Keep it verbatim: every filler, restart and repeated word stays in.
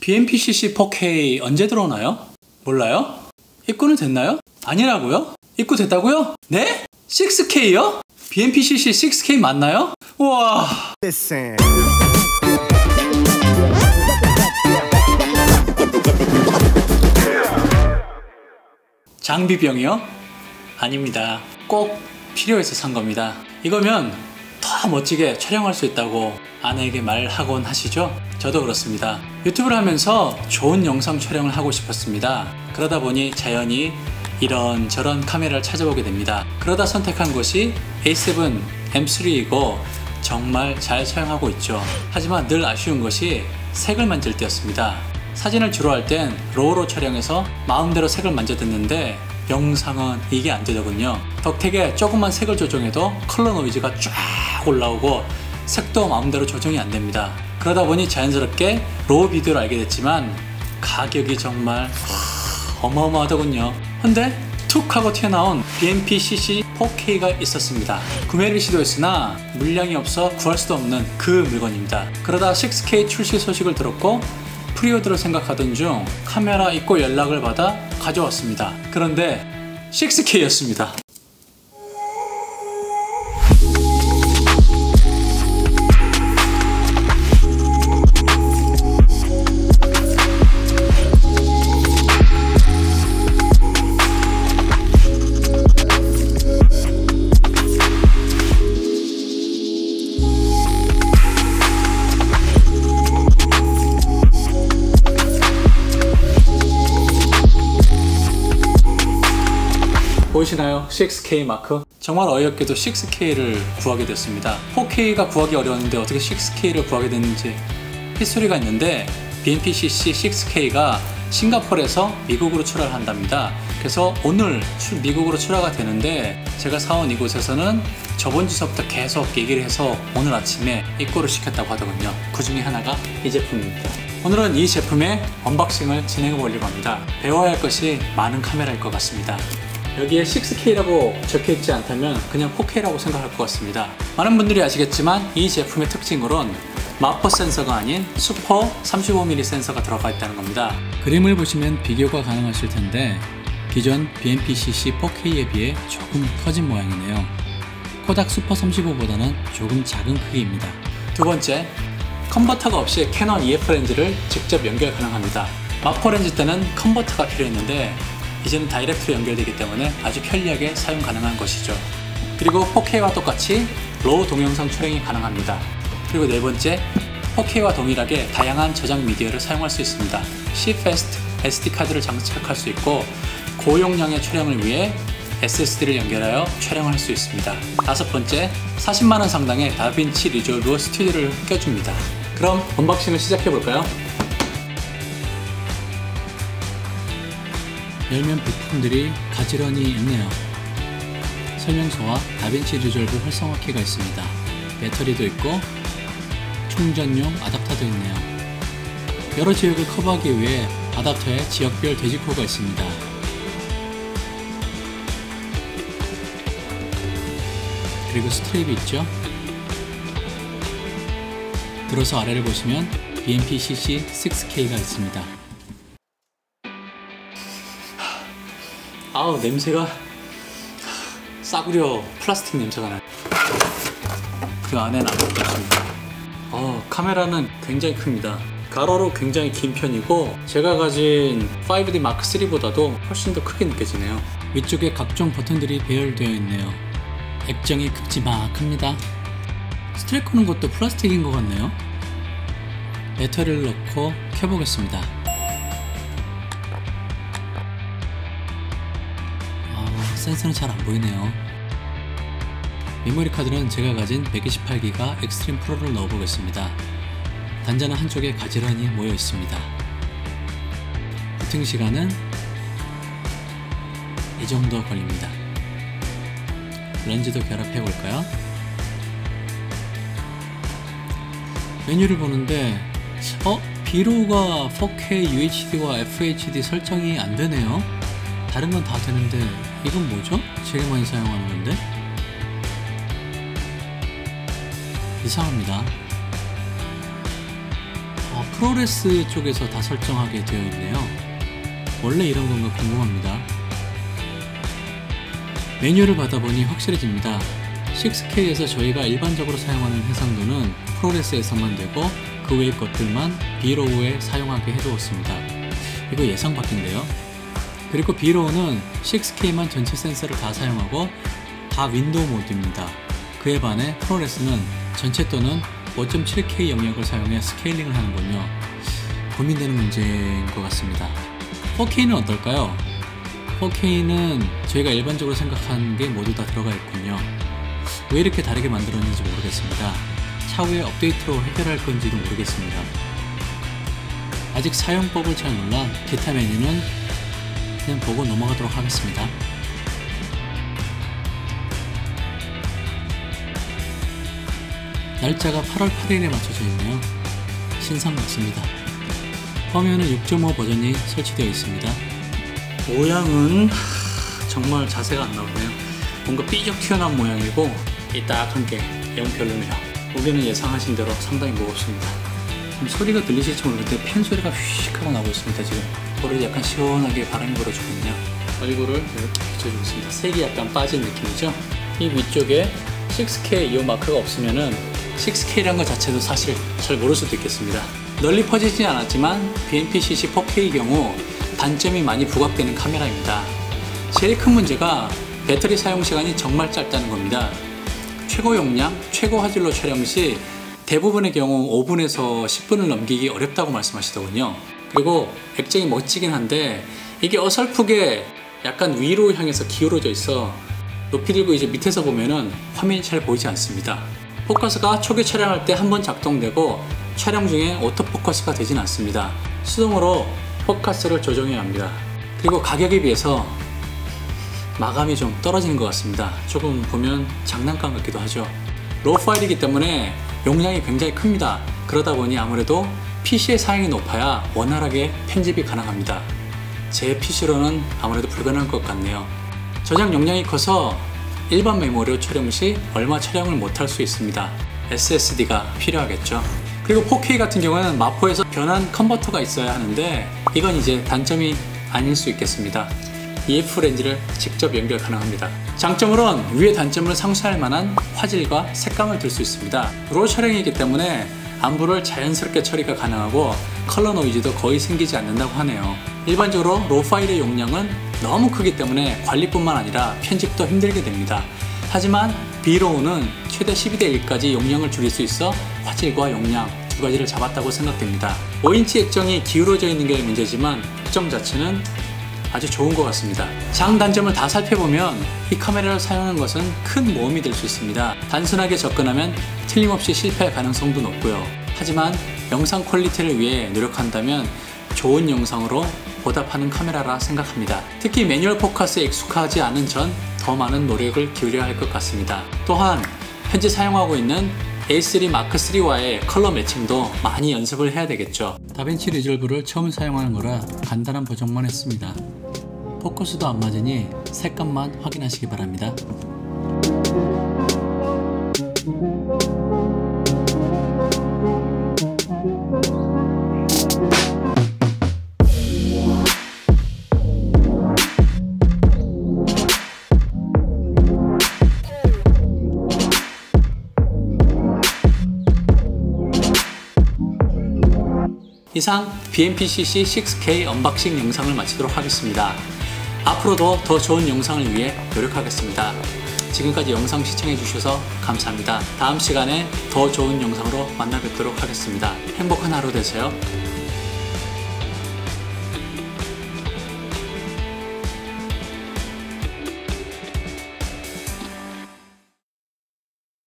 비엠피씨씨 포케이 언제 들어오나요? 몰라요? 입고는 됐나요? 아니라고요? 입고 됐다고요? 네? 식스 케이요? 비엠피씨씨 식스 케이 맞나요? 우와. 장비병이요? 아닙니다. 꼭 필요해서 산 겁니다. 이거면 더 멋지게 촬영할 수 있다고 아내에게 말하곤 하시죠? 저도 그렇습니다. 유튜브를 하면서 좋은 영상 촬영을 하고 싶었습니다. 그러다 보니 자연히 이런저런 카메라를 찾아보게 됩니다. 그러다 선택한 것이 에이 세븐 엠 쓰리이고 정말 잘 촬영하고 있죠. 하지만 늘 아쉬운 것이 색을 만질 때였습니다. 사진을 주로 할 땐 로우로 촬영해서 마음대로 색을 만져댔는데 영상은 이게 안 되더군요. 덕택에 조금만 색을 조정해도 컬러 노이즈가 쫙 올라오고 색도 마음대로 조정이 안 됩니다. 그러다 보니 자연스럽게 로우 비디오를 알게 됐지만 가격이 정말 어마어마하더군요. 근데 툭 하고 튀어나온 비엠피씨씨 포케이가 있었습니다. 구매를 시도했으나 물량이 없어 구할 수도 없는 그 물건입니다. 그러다 식스 케이 출시 소식을 들었고 프리오더를 생각하던 중 카메라 입고 연락을 받아 가져왔습니다. 그런데 식스 케이였습니다. 보이시나요? 식스 케이 마크? 정말 어이없게도 식스 케이를 구하게 됐습니다. 포 케이가 구하기 어려웠는데 어떻게 식스 케이를 구하게 됐는지 히스토리가 있는데 비엠피씨씨 식스 케이가 싱가포르에서 미국으로 출하를 한답니다. 그래서 오늘 출, 미국으로 출하가 되는데 제가 사온 이곳에서는 저번 주서부터 계속 얘기를 해서 오늘 아침에 입고를 시켰다고 하더군요. 그 중에 하나가 이 제품입니다. 오늘은 이 제품의 언박싱을 진행해 보려고 합니다. 배워야 할 것이 많은 카메라일 것 같습니다. 여기에 식스 케이라고 적혀있지 않다면 그냥 포 케이라고 생각할 것 같습니다. 많은 분들이 아시겠지만 이 제품의 특징으로는 마포 센서가 아닌 슈퍼 삼십오 밀리미터 센서가 들어가 있다는 겁니다. 그림을 보시면 비교가 가능하실 텐데 기존 비엠피씨씨 포 케이에 비해 조금 커진 모양이네요. 코닥 슈퍼 삼십오보다는 조금 작은 크기입니다. 두 번째, 컨버터가 없이 캐논 이에프 렌즈를 직접 연결 가능합니다. 마포 렌즈 때는 컨버터가 필요했는데 이제는 다이렉트로 연결되기 때문에 아주 편리하게 사용 가능한 것이죠. 그리고 포 케이와 똑같이 로우 동영상 촬영이 가능합니다. 그리고 네 번째, 포 케이와 동일하게 다양한 저장 미디어를 사용할 수 있습니다. 씨패스트 에스디 카드를 장착할 수 있고 고용량의 촬영을 위해 에스에스디를 연결하여 촬영할 수 있습니다. 다섯 번째, 사십만 원 상당의 다빈치 리졸브 스튜디오를 껴줍니다. 그럼 언박싱을 시작해볼까요? 열면 부품들이 가지런히 있네요. 설명서와 다빈치 리졸브 활성화키가 있습니다. 배터리도 있고 충전용 아답터도 있네요. 여러 지역을 커버하기 위해 아답터에 지역별 돼지코가 있습니다. 그리고 스트랩이 있죠. 들어서 아래를 보시면 비엠피씨씨 식스 케이가 있습니다. 아우, 냄새가 싸구려 플라스틱 냄새가 나요. 그 안에는 아무것도 없습니다. 어, 카메라는 굉장히 큽니다. 가로로 굉장히 긴 편이고 제가 가진 파이브 디 마크 쓰리보다도 훨씬 더 크게 느껴지네요. 위쪽에 각종 버튼들이 배열되어 있네요. 액정이 큼지막합니다. 스트랩 거는 것도 플라스틱인 것 같네요. 배터리를 넣고 켜보겠습니다. 센서는 잘 안 보이네요. 메모리 카드는 제가 가진 백이십팔 기가 엑스트림 프로를 넣어보겠습니다. 단자는 한쪽에 가지런히 모여 있습니다. 부팅 시간은 이 정도 걸립니다. 렌즈도 결합해 볼까요? 메뉴를 보는데 어? 비로우가 포 케이 유에이치디와 에프에이치디 설정이 안 되네요. 다른 건 다 되는데 이건 뭐죠? 제일 많이 사용하는 건데? 이상합니다. 아, 프로레스 쪽에서 다 설정하게 되어 있네요. 원래 이런 건가 궁금합니다. 메뉴를 받아보니 확실해집니다. 식스 케이에서 저희가 일반적으로 사용하는 해상도는 프로레스에서만 되고 그 외의 것들만 비로우에 사용하게 해두었습니다. 이거 예상 밖인데요. 그리고 비로우는 식스 케이만 전체 센서를 다 사용하고 다 윈도우 모드입니다. 그에 반해 프로레스는 전체 또는 오 점 칠 케이 영역을 사용해 스케일링을 하는군요. 고민되는 문제인 것 같습니다. 포 케이는 어떨까요? 포 케이는 저희가 일반적으로 생각하는 게 모두 다 들어가 있군요. 왜 이렇게 다르게 만들었는지 모르겠습니다. 차후에 업데이트로 해결할 건지도 모르겠습니다. 아직 사용법을 잘 몰라 기타 메뉴는 그냥 보고 넘어가도록 하겠습니다. 날짜가 팔월 팔일에 맞춰져 있네요. 신상 맞습니다. 화면은 육 점 오 버전이 설치되어 있습니다. 모양은 정말 자세가 안 나오네요. 뭔가 삐죽 튀어나온 모양이고 이딱한 게 영 별로네요. 무게는 예상하신 대로 상당히 무겁습니다. 좀 소리가 들리실지 모르겠는데 팬 소리가 휘익 하고 나고 있습니다. 지금 볼을 약간 시원하게 바람이 불어주거든요. 얼굴을 이렇게 비춰주겠습니다. 색이 약간 빠진 느낌이죠. 이 위쪽에 식스 케이 이 마크가 없으면은 식스 케이라는 것 자체도 사실 잘 모를 수도 있겠습니다. 널리 퍼지지 않았지만 비엔피씨씨 포 케이 경우 단점이 많이 부각되는 카메라입니다. 제일 큰 문제가 배터리 사용 시간이 정말 짧다는 겁니다. 최고 용량, 최고 화질로 촬영 시 대부분의 경우 오 분에서 십 분을 넘기기 어렵다고 말씀하시더군요. 그리고 액정이 멋지긴 한데 이게 어설프게 약간 위로 향해서 기울어져 있어 높이 들고 이제 밑에서 보면은 화면이 잘 보이지 않습니다. 포커스가 초기 촬영할 때 한 번 작동되고 촬영 중에 오토포커스가 되진 않습니다. 수동으로 포커스를 조정해야 합니다. 그리고 가격에 비해서 마감이 좀 떨어지는 것 같습니다. 조금 보면 장난감 같기도 하죠. 로우 파일이기 때문에 용량이 굉장히 큽니다. 그러다 보니 아무래도 피씨의 사양이 높아야 원활하게 편집이 가능합니다. 제 피씨로는 아무래도 불가능할 것 같네요. 저장 용량이 커서 일반 메모리로 촬영 시 얼마 촬영을 못할 수 있습니다. 에스에스디가 필요하겠죠. 그리고 포 케이 같은 경우는 마포에서 변환 컨버터가 있어야 하는데 이건 이제 단점이 아닐 수 있겠습니다. 이에프 렌즈를 직접 연결 가능합니다. 장점으론 위의 단점을 상쇄할 만한 화질과 색감을 들 수 있습니다. 로 촬영이기 때문에 안부를 자연스럽게 처리가 가능하고 컬러 노이즈도 거의 생기지 않는다고 하네요. 일반적으로 로 파일의 용량은 너무 크기 때문에 관리뿐만 아니라 편집도 힘들게 됩니다. 하지만 비로우는 최대 십이 대 일까지 용량을 줄일 수 있어 화질과 용량 두 가지를 잡았다고 생각됩니다. 오 인치 액정이 기울어져 있는 게 문제지만 액정 자체는 아주 좋은 것 같습니다. 장단점을 다 살펴보면 이 카메라를 사용하는 것은 큰 모험이 될 수 있습니다. 단순하게 접근하면 틀림없이 실패할 가능성도 높고요. 하지만 영상 퀄리티를 위해 노력한다면 좋은 영상으로 보답하는 카메라라 생각합니다. 특히 매뉴얼 포커스에 익숙하지 않은 전 더 많은 노력을 기울여야 할 것 같습니다. 또한 현재 사용하고 있는 에이 쓰리 마크 쓰리와의 컬러 매칭도 많이 연습을 해야 되겠죠. 다빈치 리졸브를 처음 사용하는 거라 간단한 보정만 했습니다. 포커스도 안 맞으니 색감만 확인하시기 바랍니다. 이상 비엔피씨씨 식스 케이 언박싱 영상을 마치도록 하겠습니다. 앞으로도 더 좋은 영상을 위해 노력하겠습니다. 지금까지 영상 시청해주셔서 감사합니다. 다음 시간에 더 좋은 영상으로 만나 뵙도록 하겠습니다. 행복한 하루 되세요.